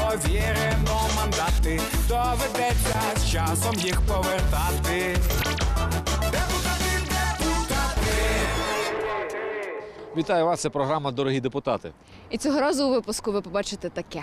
Повірено мандати, доведеться з часом їх повертати. Вітаю вас, це програма «Дорогі депутати». І цього разу у випуску ви побачите таке.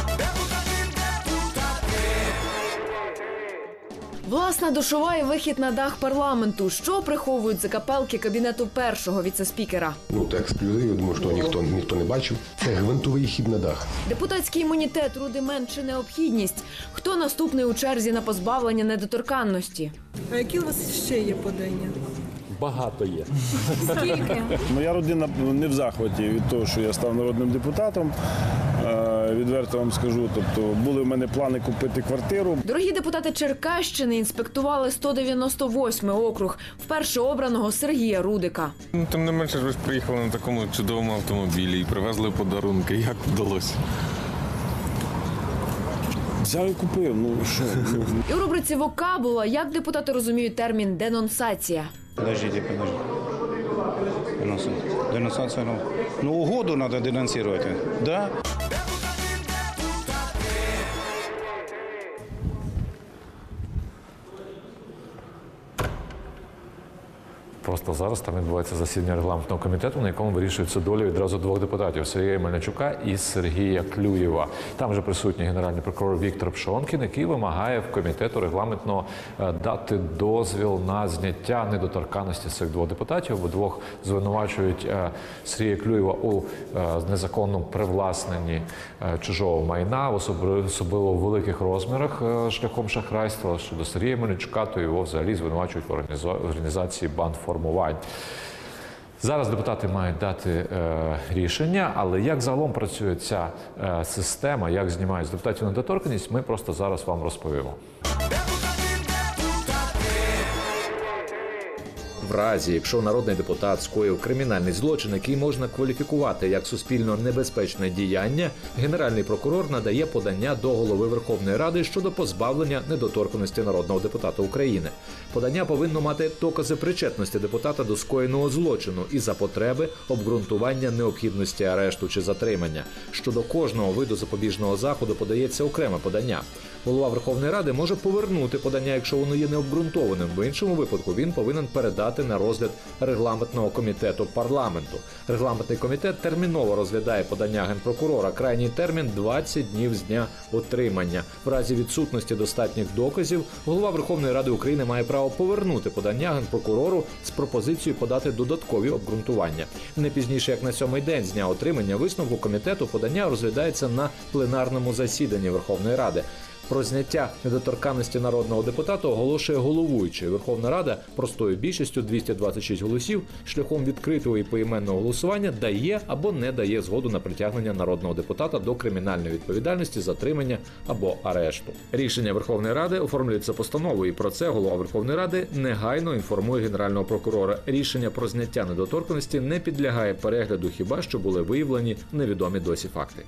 Власна душова і вихід на дах парламенту. Що приховують закапелки кабінету першого віце-спікера? Це ексклюзив, я думаю, що ніхто не бачив. Це гвинтовий хід на дах. Депутатський імунітет, рудимент чи необхідність? Хто наступний у черзі на позбавлення недоторканності? А які у вас ще є подання? Багато є. Скільки? Моя родина не в захваті від того, що я став народним депутатом. Відверто вам скажу, тобто були в мене плани купити квартиру. Дорогі депутати Черкащини інспектували 198-й округ вперше обраного Сергія Рудика. Тим не менше, ви ж приїхали на такому чудовому автомобілі і привезли подарунки. Як вдалося? Взяв і купив, що. І у рубриці «Вокабула» як депутати розуміють термін «денонсація». Подождите. Денонсация, угоду надо денонсировать, да? Просто зараз там відбувається засідання регламентного комітету, на якому вирішується доля відразу двох депутатів – Сергія Мельничука і Сергія Клюєва. Там вже присутній генеральний прокурор Віктор Пшонкін, який вимагає в комітету регламентного дати дозвіл на зняття недоторканності цих двох депутатів. Обидвох звинувачують Сергія Клюєва у незаконному привласненні чужого майна, особливо в великих розмірах шляхом шахрайства. Щодо Сергія Мельничука, то його взагалі звинувачують в організації бандформувань. Зараз депутати мають дати рішення, але як загалом працює ця система, як знімають з депутатів недоторканність, ми просто зараз вам розповімо. В разі, якщо народний депутат скоїв кримінальний злочин, який можна кваліфікувати як суспільно небезпечне діяння, Генеральний прокурор надає подання до Голови Верховної Ради щодо позбавлення недоторканності народного депутата України. Подання повинно мати докази причетності депутата до скоєного злочину і за потреби обґрунтування необхідності арешту чи затримання. Щодо кожного виду запобіжного заходу подається окреме подання. Голова Верховної Ради може повернути подання, якщо воно є необґрунтованим. В іншому випадку він повинен передати на розгляд регламентного комітету парламенту. Регламентний комітет терміново розглядає подання Генпрокурора. Крайній термін – 20 днів з дня отримання. В разі відсутності достатніх доказів голова Верховної Ради України має право повернути подання Генпрокурору з пропозицією подати додаткові обґрунтування. Не пізніше, як на 7-й день з дня отримання висновку комітету, подання розглядається на пленарному засіданні Верховної Ради. Про зняття недоторканності народного депутата оголошує головуючий. Верховна Рада простою більшістю 226 голосів шляхом відкритого і поіменного голосування дає або не дає згоду на притягнення народного депутата до кримінальної відповідальності, затримання або арешту. Рішення Верховної Ради оформлюється постановою, і про це голова Верховної Ради негайно інформує Генерального прокурора. Рішення про зняття недоторканності не підлягає перегляду, хіба що були виявлені невідомі досі факти.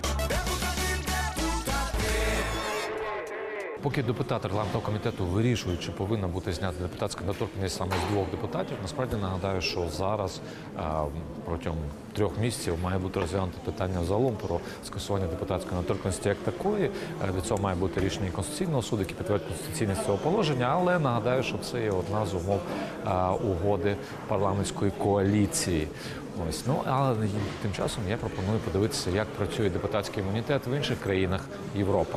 Поки депутати регламентного комітету вирішують, чи повинна бути знята депутатська недоторканність саме з двох депутатів, насправді нагадаю, що зараз протягом 3 місяців має бути розглянуто питання загалом про скасування депутатської недоторканності як такої. Від цього має бути рішення Конституційного суду, яке підтвердить конституційність цього положення, але нагадаю, що це є одна з умов угоди парламентської коаліції. Але тим часом я пропоную подивитися, як працює депутатський імунітет в інших країнах Європи.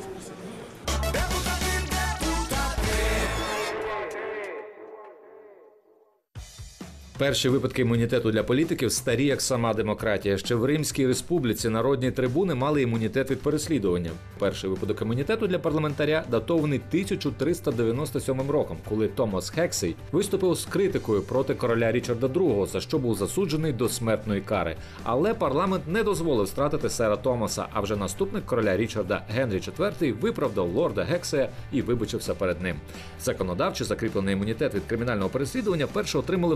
Перші випадки імунітету для політиків старі, як сама демократія. Ще в Римській республіці народні трибуни мали імунітет від переслідування. Перший випадок імунітету для парламентаря датований 1397 роком, коли Томас Хексей виступив з критикою проти короля Річарда II, за що був засуджений до смертної кари. Але парламент не дозволив стратити сера Томаса, а вже наступник короля Річарда Генрі IV виправдав лорда Гексея і вибачився перед ним. Законодавчо закріплений імунітет від кримінального переслідування перше отримали французькі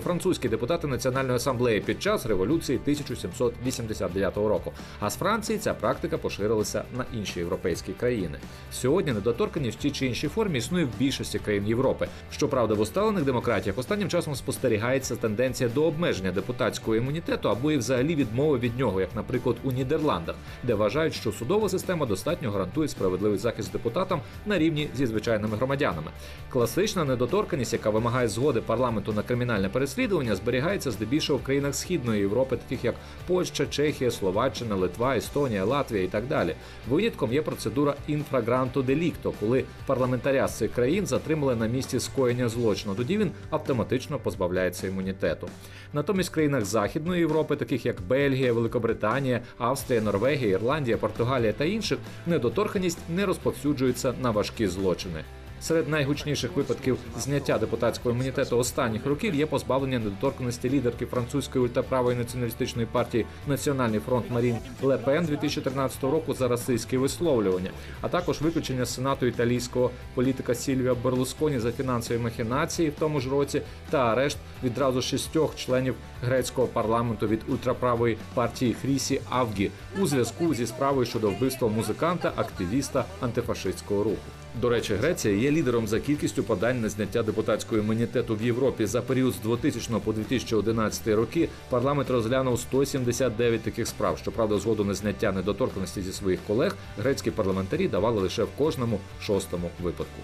британські депутати Національної асамблеї під час революції 1789 року. А з Франції ця практика поширилася на інші європейські країни. Сьогодні недоторканність в тій чи іншій формі існує в більшості країн Європи. Щоправда, в усталених демократіях останнім часом спостерігається тенденція до обмеження депутатського імунітету або і взагалі відмови від нього, як, наприклад, у Нідерландах, де вважають, що судова система достатньо гарантує справедливий захист депутатам на рівні зі звичайними громадянами. Класична недоторканність, яка вимагає згоди парламенту на кримінальне переслідування, зберігається здебільшого в країнах Східної Європи, таких як Польща, Чехія, Словаччина, Литва, Естонія, Латвія і так далі. Винятком є процедура інфрагранто делікто, коли парламентаря з цих країн затримали на місці скоєння злочину. Тоді він автоматично позбавляється імунітету. Натомість в країнах Західної Європи, таких як Бельгія, Великобританія, Австрія, Норвегія, Ірландія, Португалія та інших, недоторканність не розповсюджується на важкі злочини. Серед найгучніших випадків зняття депутатського імунітету останніх років є позбавлення недоторканності лідерки французької ультраправої націоналістичної партії «Національний фронт» Марін Ле Пен 2013 року за расистські висловлювання, а також виключення з Сенату італійського політика Сільвіо Берлусконі за фінансові махінації в тому ж році та арешт відразу 6 членів грецького парламенту від ультраправої партії Хрісі Авгі у зв'язку зі справою щодо вбивства музиканта, активіста антифашистського руху. До речі, Греція є лідером за кількістю подань на зняття депутатського імунітету в Європі. За період з 2000 по 2011 роки парламент розглянув 179 таких справ. Щоправда, згоду на зняття недоторканності зі своїх колег грецькі парламентарі давали лише в кожному 6-му випадку.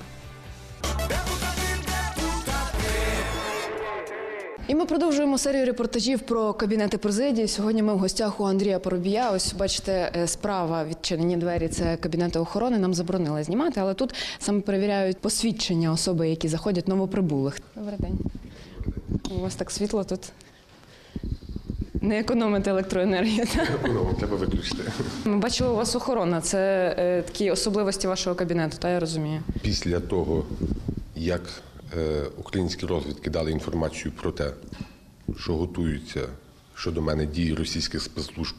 І ми продовжуємо серію репортажів про кабінети президії. Сьогодні ми в гостях у Андрія Парубія. Ось, бачите, справа відчинені двері – це кабінети охорони. Нам заборонили знімати, але тут саме перевіряють посвідчення особи, які заходять, новоприбулих. Добрий день. У вас так світло тут. Не економите електроенергію, так? Треба виключити. Ми бачили, у вас охорона. Це такі особливості вашого кабінету, та я розумію. Після того, як українські розвідки дали інформацію про те, що готуються щодо мене дії російських спецслужб,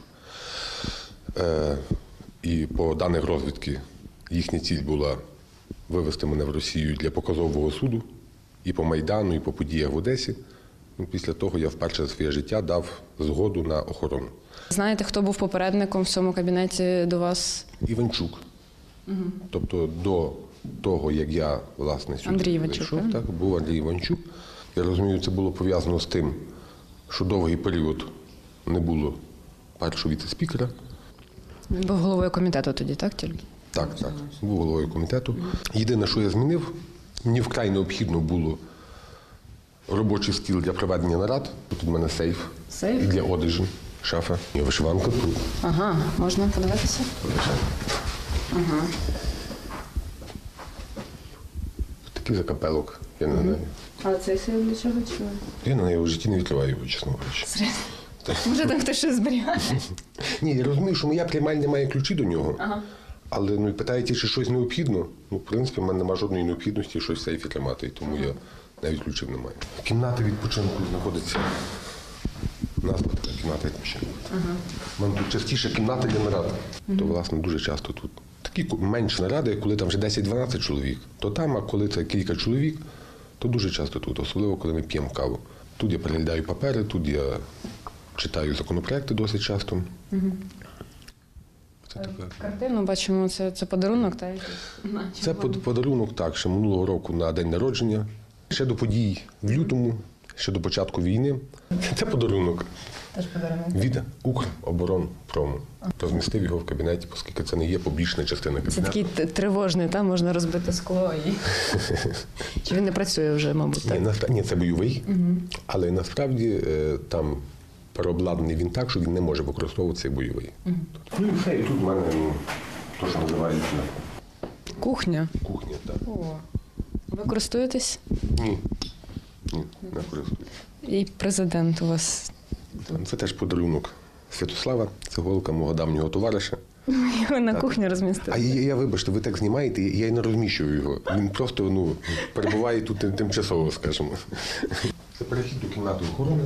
і по даних розвідки їхня ціль була вивезти мене в Росію для показового суду і по Майдану, і по подіях в Одесі. Після того я вперше за своє життя дав згоду на охорону. Знаєте, хто був попередником в цьому кабінеті до вас? Іванчук. Тобто до того, як я, власне, Андрій сюди Іванчук, зайшов, так, був Андрій Іванчук. Я розумію, це було пов'язано з тим, що довгий період не було першого віце-спікера. Він був головою комітету тоді, так, тільки? Так, був головою комітету. Єдине, що я змінив, мені вкрай необхідно було робочий стіл для проведення нарад. Тут у мене сейф. Сейф? І для одежі, шафа. І вишиванка тут. Ага, можна подивитися? Ага. Такий закапелок. Я не знаю. А цей сейф для чого чує? Я на неї в житті не відкриваю його, чесно говорячи. Може, там хтось щось зберігає? Ні, я розумію, що моя приймальня має ключі до нього. Але питаєте, чи щось необхідно? В принципі, в мене немає жодної необхідності щось в сейфі тримати, і тому я навіть ключів не маю. Кімната відпочинку знаходиться. Назва така кімната відпочинку. У мене тут частіше кімната для нарад. То, власне, дуже часто тут. Такі менші наради, коли там вже 10-12 чоловік, то там, а коли це кілька чоловік, то дуже часто тут, особливо, коли ми п'ємо каву. Тут я переглядаю папери, тут я читаю законопроекти досить часто. Це така... Картину бачимо, це подарунок, так? Це подарунок, так, ще минулого року на день народження, ще до подій в лютому, ще до початку війни. Це подарунок. Теж подарунок. Від Укроборонпрому. Розмістив його в кабінеті, оскільки це не є публічна частина кабінету. Це такий тривожний, там можна розбити скло і... Чи він не працює вже, мабуть, так? Ні, це бойовий, але насправді там переобладнаний він так, що він не може використовуватися як бойовий. Ну і все, і тут в мене, то, що називається Кухня? кухня, так. О. Ви користуєтесь? Ні, не користуюсь. І президент у вас? Це теж подарунок Святослава, це голка мого давнього товариша. Його на кухню розмістили. А я, вибачте, ви так знімаєте, я й не розміщую його. Він просто, перебуває тут тимчасово, скажімо. Це перехід до кімнати охорони.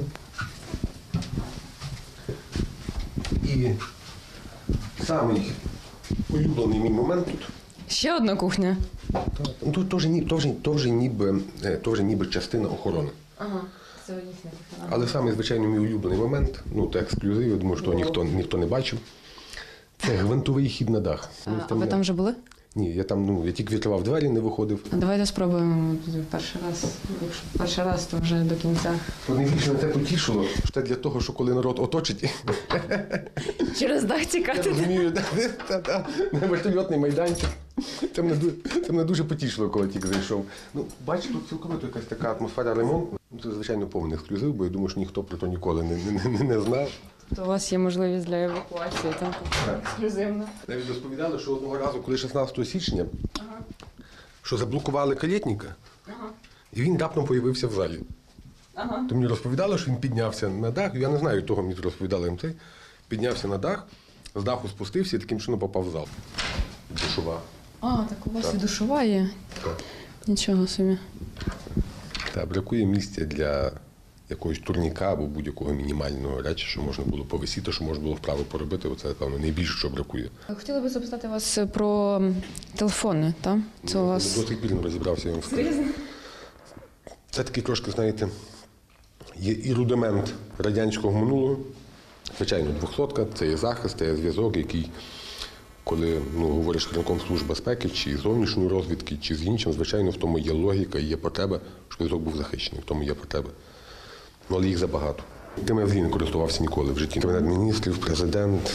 І самий улюблений мій момент тут. Ще одна кухня? Тут то вже ніби частина охорони. Ага. Це їхня технологія. Але саме, звичайно, мій улюблений момент, ну, це ексклюзив, я думаю, що ніхто не бачив. Це гвинтовий хід на дах. А ви там вже були? Ні, я тільки відкривав двері, не виходив. А давайте спробуємо перший раз. Якщо перший раз, то вже до кінця. Найбільше на це потішило, що це для того, що коли народ оточить, Через дах я тікати. розумію, на вертольотний майданчик. Це мене дуже потішило, коли тільки зайшов. Ну, бачите, тут цілковито якась така атмосфера ремонту. Це, звичайно, повний ексклюзив, бо я думаю, що ніхто про то ніколи не знав. То у вас є можливість для евакуації, там ексклюзивно. Навіть розповідали, що одного разу, коли 16 січня, що заблокували Калєтніка, і він раптом появився в залі. То мені розповідали, що він піднявся на дах, я не знаю того, мені розповідали їм це, піднявся на дах, з даху спустився і таким чином попав в зал. Душова. А, так у вас і душова є? Так. Нічого собі. Так, бракує місця для якогось турніка або будь-якого мінімального речі, що можна було повисіти, що можна було вправо поробити. Оце, певно, найбільше, що бракує. Хотіла би запитати вас про телефони, так? Це у вас... До сих пір не розібрався, я вам скажу. Це такий трошки, знаєте, є і рудимент радянського минулого. Звичайно, 200-ка – це є захист, це є зв'язок, який, коли говориш керівником Служби безпеки, чи зовнішньої розвідки, чи з іншим, звичайно, в тому є логіка і є потреба, щоб зв'язок був захищений, в тому є потреба. Ну, але їх забагато. Тим я взагалі не користувався ніколи в житті. Кабінет міністрів, президент,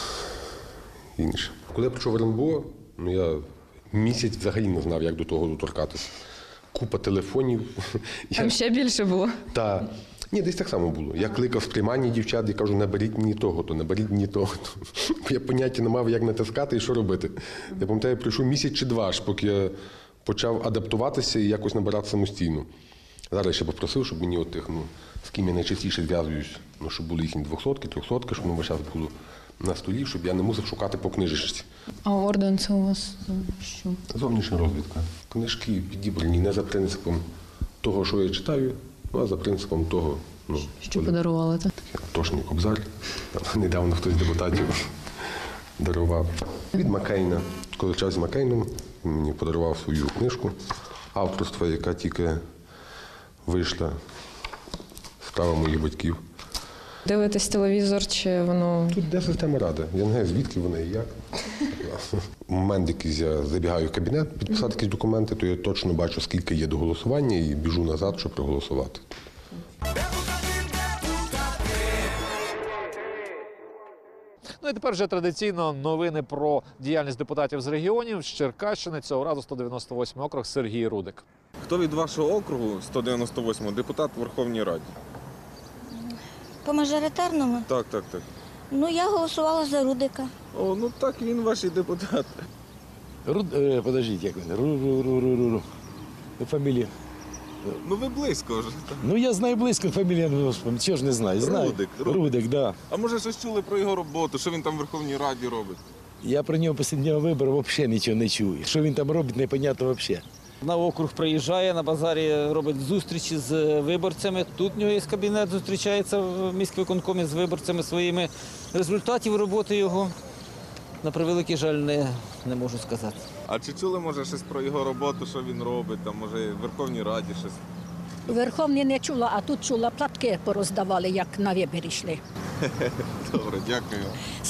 інше. Коли я почув РНБО, я місяць взагалі не знав, як до того доторкатися. Купа телефонів. Там ще більше було? Так. Ні, десь так само було. Я кликав в приймальні дівчат і кажу, наберіть мені того, то наберіть мені того. Я поняття не мав, як натискати і що робити. Я пам'ятаю, пройшов місяць чи два, аж поки я почав адаптуватися і якось набирати самостійно. Зараз я ще попросив, щоб мені отих, з ким я найчастіше зв'язуюсь, щоб були їхні 200-ки, 300-ки, щоб весь час було на столі, щоб я не мусив шукати по книжечці. А орден це у вас що? Зовнішня розвідка. Книжки підібрані не за принципом того, що я читаю, а за принципом того, що подарували, так? Такий атошний кобзар. Недавно хтось з депутатів дарував. Від Маккейна. Коли час з Маккейном, він мені подарував свою книжку авторства, яка тільки вийшла справа моїх батьків. Дивитесь телевізор, чи воно... Тут де система ради. Я не знаю, звідки вони і як. В момент, якийсь я забігаю в кабінет підписати якісь документи, то я точно бачу, скільки є до голосування і біжу назад, щоб проголосувати. Ну і тепер вже традиційно новини про діяльність депутатів з регіонів. З Черкащини цього разу 198 округ Сергій Рудик. Хто від вашого округу, 198-го, депутат в Верховній Раді? По мажоритарному? Так. Ну, я голосувала за Рудика. О, ну так він ваш і депутат. Подождіть, як він? Фамілія. Ну ви близько вже. Ну я знаю близько фамілію, господи, чого ж не знаю. Знаю. Рудик, да. А може щось чули про його роботу, що він там в Верховній Раді робить? Я про нього після дня виборів взагалі нічого не чую. Що він там робить, непонятно взагалі. На округ приїжджає, на базарі робить зустрічі з виборцями. Тут в нього є кабінет, зустрічається в міськвиконкомі з виборцями своїми. Результатів роботи його, на превеликий жаль, не можу сказати. А чи чули, може, щось про його роботу, що він робить, там, може, в Верховній Раді щось? У Верховній не чула, а тут чула, платки пороздавали, як на вибір йшли. Добре, дякую.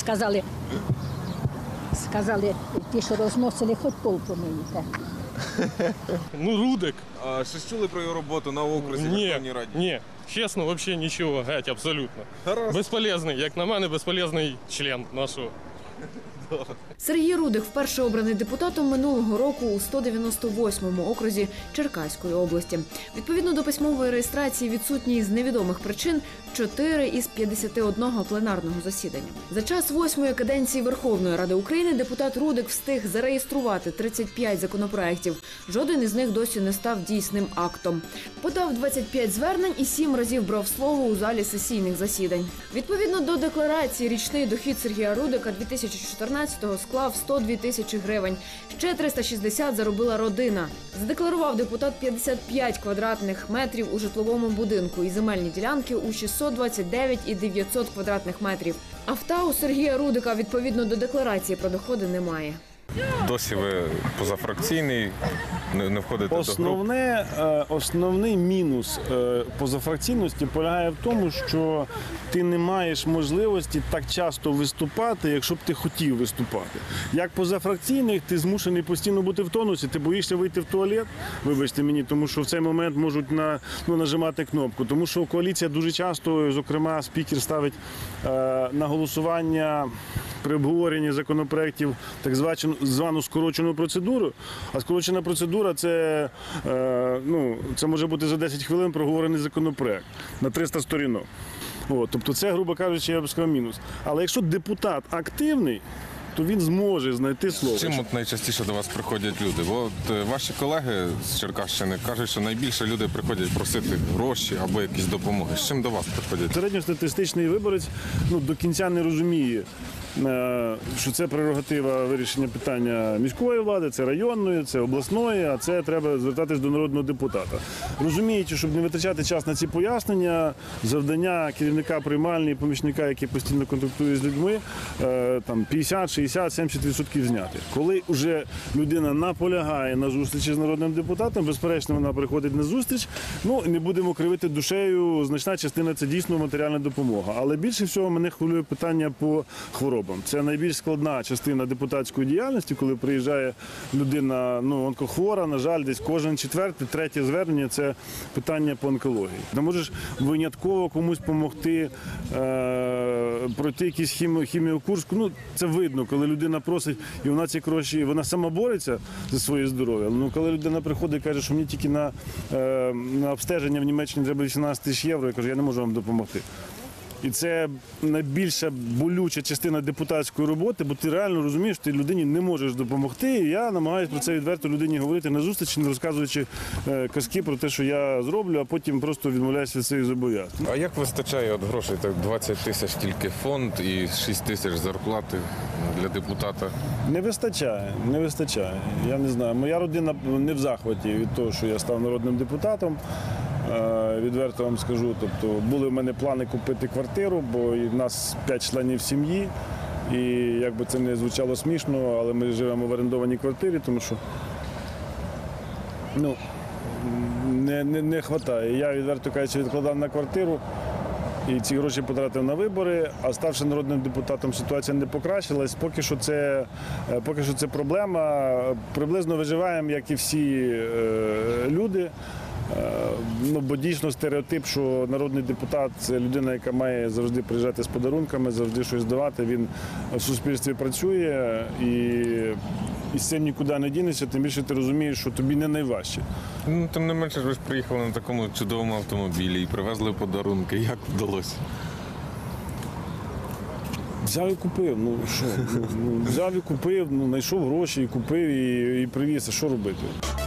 Сказали, ті, що розносили, хоч пол помиєте. Ну, Рудик. А щось чули про його роботу на окрузі в Верховній Раді? Ні, чесно, взагалі нічого, геть, абсолютно. Гаразд. Безполезний, як на мене, безполезний член нашого. Сергій Рудик вперше обраний депутатом минулого року у 198-му окрузі Черкаської області. Відповідно до письмової реєстрації відсутні з невідомих причин 4 із 51 пленарного засідання. За час 8-ї каденції Верховної Ради України депутат Рудик встиг зареєструвати 35 законопроєктів. Жоден із них досі не став дійсним актом. Подав 25 звернень і 7 разів брав слово у залі сесійних засідань. Відповідно до декларації, річний дохід Сергія Рудика 2014-го склав 102 тисячі гривень. Ще 360 заробила родина. Задекларував депутат 55 квадратних метрів у житловому будинку і земельні ділянки у 629 і 900 квадратних метрів. Авто у Сергія Рудика відповідно до декларації про доходи немає. досі ви позафракційний, не входите до груп. Основний мінус позафракційності полягає в тому, що ти не маєш можливості так часто виступати, якщо б ти хотів виступати. Як позафракційних, ти змушений постійно бути в тонусі, ти боїшся вийти в туалет, вибачте мені, тому що в цей момент можуть нажимати кнопку. Тому що коаліція дуже часто, зокрема, спікер ставить на голосування при обговоренні законопроєктів так звану скорочену процедуру. А скорочена процедура – це може бути за 10 хвилин проговорений законопроєкт на 300 сторінок. Тобто це, грубо кажучи, я б сказав, мінус. Але якщо депутат активний, то він зможе знайти слово. Чим найчастіше до вас приходять люди? Бо ваші колеги з Черкащини кажуть, що найбільше люди приходять просити гроші або якісь допомоги. З чим до вас приходять? Середньостатистичний виборець до кінця не розуміє, що це прерогатива вирішення питання міської влади, це районної, це обласної, а це треба звертатись до народного депутата. Розуміючи, щоб не витрачати час на ці пояснення, завдання керівника приймальні, помічника, який постійно контактує з людьми, 50, 60, 70% зняти. Коли вже людина наполягає на зустрічі з народним депутатом, безперечно, вона приходить на зустріч, не будемо кривити душею, значна частина – це дійсно матеріальна допомога. Але більше всього мене хвилює питання по хворобам. Це найбільш складна частина депутатської діяльності, коли приїжджає людина онкохвора, на жаль, десь кожен четвертий, третє звернення – це питання по онкології. Ти можеш винятково комусь допомогти пройти якийсь хіміокурс. Це видно, коли людина просить, і вона ці гроші, вона сама бореться за своє здоров'я. Коли людина приходить і каже, що мені тільки на обстеження в Німеччині треба 18 тисяч євро, я кажу, я не можу вам допомогти. І це найбільша болюча частина депутатської роботи, бо ти реально розумієш, що ти людині не можеш допомогти. І я намагаюся про це відверто людині говорити на зустрічі, не розказуючи казки про те, що я зроблю, а потім просто відмовляюся від своїх зобов'язань. А як вистачає грошей? Так 20 тисяч тільки фонд і 6 тисяч зарплати для депутата? Не вистачає. Я не знаю. Моя родина не в захваті від того, що я став народним депутатом. Відверто вам скажу, тобто були в мене плани купити квартиру, бо в нас 5 членів сім'ї, і як би це не звучало смішно, але ми живемо в орендованій квартирі, тому що не вистачає. Я, відверто кажучи, відкладав на квартиру і ці гроші потратив на вибори, а ставши народним депутатом, ситуація не покращилась. Поки що це проблема. Приблизно виживаємо, як і всі люди. Бо дійсно стереотип, що народний депутат – це людина, яка має завжди приїжджати з подарунками, завжди щось давати. Він в суспільстві працює і з цим нікуди не дінешся, тим більше ти розумієш, що тобі не найважче. Тим не менше, ви ж приїхали на такому чудовому автомобілі і привезли подарунки. Як вдалося? Взяв і купив. Взяв і купив, знайшов гроші, і купив, і привіз. А що робити?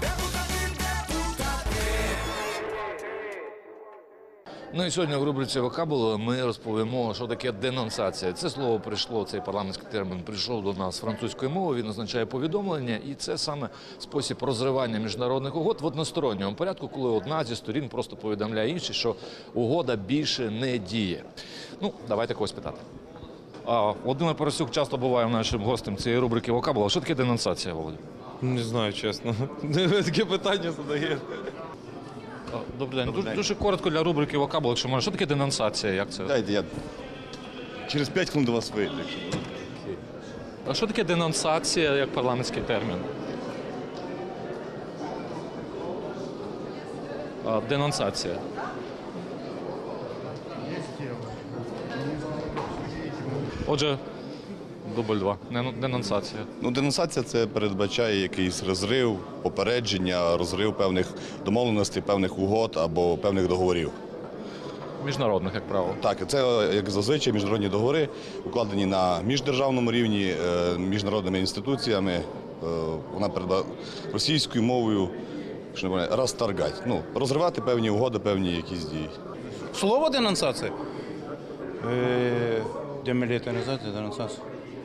І сьогодні в рубриці «Вокабула» ми розповімо, що таке денонсація. Це слово прийшло, цей парламентський термін прийшов до нас з французької мови, він означає повідомлення, і це саме спосіб розривання міжнародних угод в односторонньому порядку, коли одна зі сторін просто повідомляє іншій, що угода більше не діє. Давайте когось питати. Володимир Парасюк часто буває нашим гостем цієї рубрики «Вокабула». Що таке денонсація, Володя? Не знаю, чесно. Таке питання задає. Добрий день. Дуже коротко для рубрики «Вокабула», якщо можна. Що таке денонсація? Як це? Дайте, я через 5 хвилин до вас вийду. А що таке денонсація як парламентський термін? Денонсація. Отже, дубль 2. Денонсація. Денонсація – це передбачає якийсь розрив, попередження, розрив певних домовленостей, певних угод або певних договорів. Міжнародних, як правило. Так, це, як зазвичай, міжнародні договори, укладені на міждержавному рівні, міжнародними інституціями. Вона російською мовою розторгать. Розривати певні угоди, певні якісь дії. Слово денонсація? Демілітаризація, денонсація.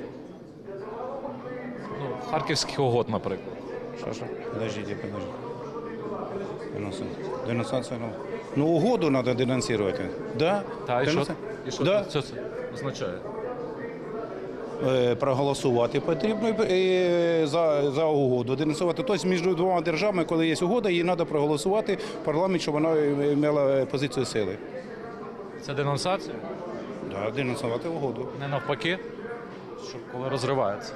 Харківських угод, наприклад. Що? Подождите. Денонсація. Угоду треба денонсувати. Да? І що це означає? проголосувати потрібно за угоду, денонсувати. Тобто між двома державами, коли є угода, її треба проголосувати в парламент, щоб вона мала позицію сили. Це денонсація? Так, денонсувати угоду. Не навпаки, щоб коли розривається.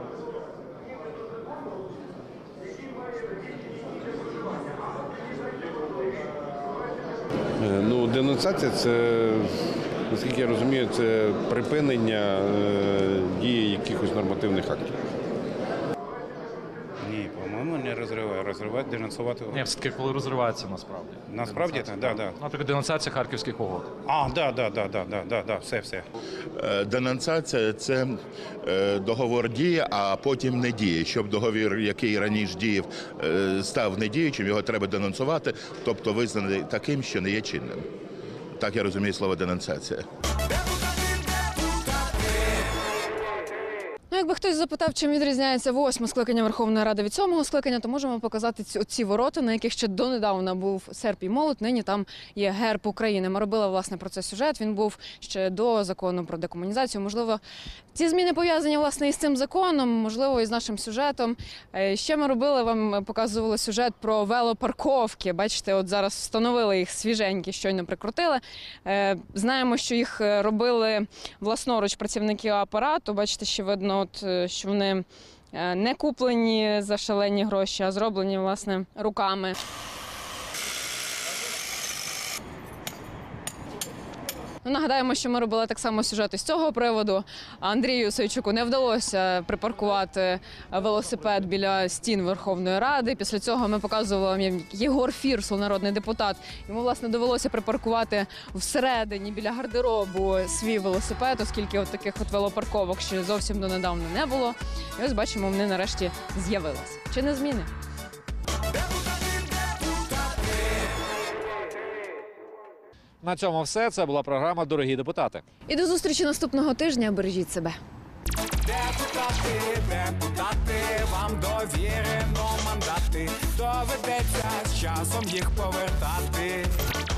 Ну, денонсація – це, наскільки я розумію, це припинення дії якихось нормативних актів. Ні, по-моєму, не розриває. Розривати, денонсувати. Ні, все-таки коли розривається насправді. Насправді, так, так. Наприклад, денонсація Харківських угод. Так, все. Денонсація – це договор діє, а потім не діє. Щоб договір, який раніше діяв, став недіючим, його треба денонсувати, тобто визнаний таким, що не є чинним. Так я розумію слово денонсація. Ну, якби хтось запитав, чим відрізняється 8-ме скликання Верховної Ради від 7-го скликання, то можемо показати ці ворота, на яких ще донедавна був серп і молот, нині там є герб України. Ми робили, власне, про це сюжет, він був ще до закону про декомунізацію. Можливо, ці зміни пов'язані, власне, із цим законом, можливо, із нашим сюжетом. Ще ми робили, вам показували сюжет про велопарковки. Бачите, от зараз встановили їх свіженькі, щойно прикрутили. Знаємо, що їх робили власноруч працівники апарату. Бачите, ще видно, що вони не куплені за шалені гроші, а зроблені, власне, руками. Ну, нагадаємо, що ми робили так само сюжет із цього приводу. Андрію Савчуку не вдалося припаркувати велосипед біля стін Верховної Ради. Після цього ми показували вам Єгор Фірсул, народний депутат. Йому, власне, довелося припаркувати всередині біля гардеробу свій велосипед, оскільки от таких от велопарковок ще зовсім донедавна не було. І ось бачимо, вони нарешті з'явилися. Чи не зміни? На цьому все. Це була програма «Дорогі депутати». І до зустрічі наступного тижня. Бережіть себе. Депутати, вам довірено мандати, доведеться з часом їх повертати.